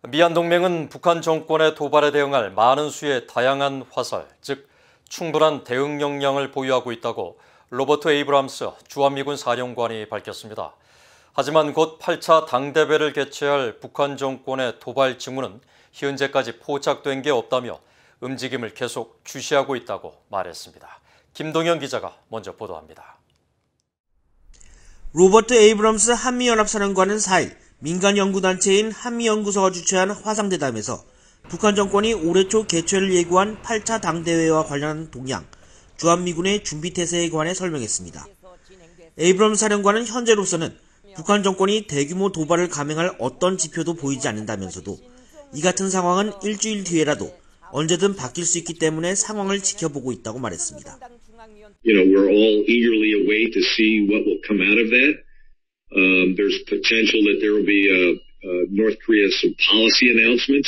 미얀 동맹은 북한 정권의 도발에 대응할 많은 수의 다양한 화살, 즉 충분한 대응 역량을 보유하고 있다고 로버트 에이브람스 주한미군 사령관이 밝혔습니다. 하지만 곧 8차 당대회를 개최할 북한 정권의 도발 징후는 현재까지 포착된 게 없다며 움직임을 계속 주시하고 있다고 말했습니다. 김동현 기자가 먼저 보도합니다. 로버트 에이브럼스 한미연합사령관은 4일 민간연구단체인 한미연구소가 주최한 화상대담에서 북한 정권이 올해 초 개최를 예고한 8차 당대회와 관련한 동향, 주한미군의 준비태세에 관해 설명했습니다. 에이브럼스 사령관은 현재로서는 북한 정권이 대규모 도발을 감행할 어떤 지표도 보이지 않는다면서도 이 같은 상황은 일주일 뒤에라도 언제든 바뀔 수 있기 때문에 상황을 지켜보고 있다고 말했습니다. We're all eagerly await to see what will come out of that. There's potential that there will be North Korea some policy announcements.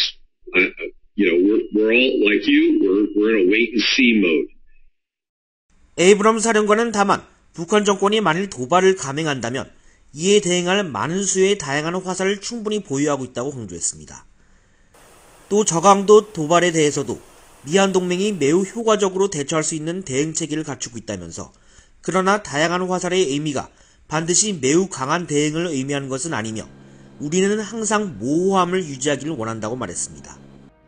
We're all like you. We're in a wait and see mode. 에이브럼스 사령관은 다만 북한 정권이 만일 도발을 감행한다면 이에 대응할 많은 수의 다양한 화살을 충분히 보유하고 있다고 강조했습니다. 또 저강도 도발에 대해서도 미얀 동맹이 매우 효과적으로 대처할 수 있는 대응 체계를 갖추고 있다면서 그러나 다양한 화살의 의미가 반드시 매우 강한 대응을 의미하는 것은 아니며 우리는 항상 모호함을 유지하기를 원한다고 말했습니다.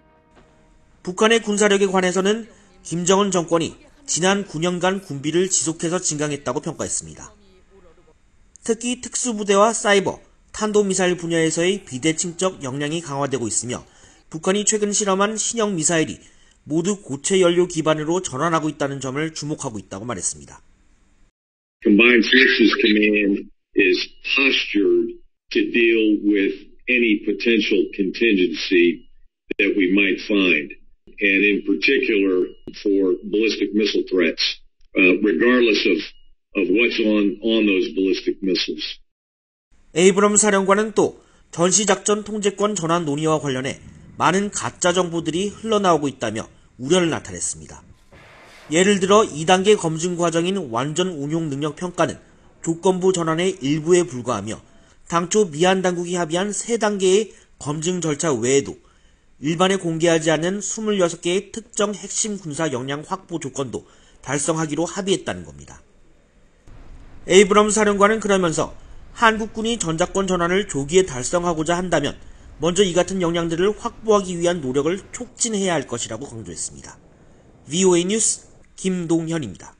북한의 군사력에 관해서는 김정은 정권이 지난 9년간 군비를 지속해서 증강했다고 평가했습니다. 특히 특수부대와 사이버, 탄도미사일 분야에서의 비대칭적 역량이 강화되고 있으며 북한이 최근 실험한 신형 미사일이 모두 고체 연료 기반으로 전환하고 있다는 점을 주목하고 있다고 말했습니다. Combined Forces Command is postured to deal with any potential contingency that we might find, and in particular for ballistic missile threats, regardless of what's on those ballistic missiles. 에이브럼스 사령관은 또 전시작전 통제권 전환 논의와 관련해 많은 가짜 정보들이 흘러나오고 있다며 우려를 나타냈습니다. 예를 들어 2단계 검증 과정인 완전 운용 능력 평가는 조건부 전환의 일부에 불과하며 당초 미얀 당국이 합의한 3단계의 검증 절차 외에도 일반에 공개하지 않은 26개의 특정 핵심 군사 역량 확보 조건도 달성하기로 합의했다는 겁니다. 에이브럼스 사령관은 그러면서 한국군이 전작권 전환을 조기에 달성하고자 한다면 먼저 이 같은 역량들을 확보하기 위한 노력을 촉진해야 할 것이라고 강조했습니다. VOA 뉴스 김동현입니다.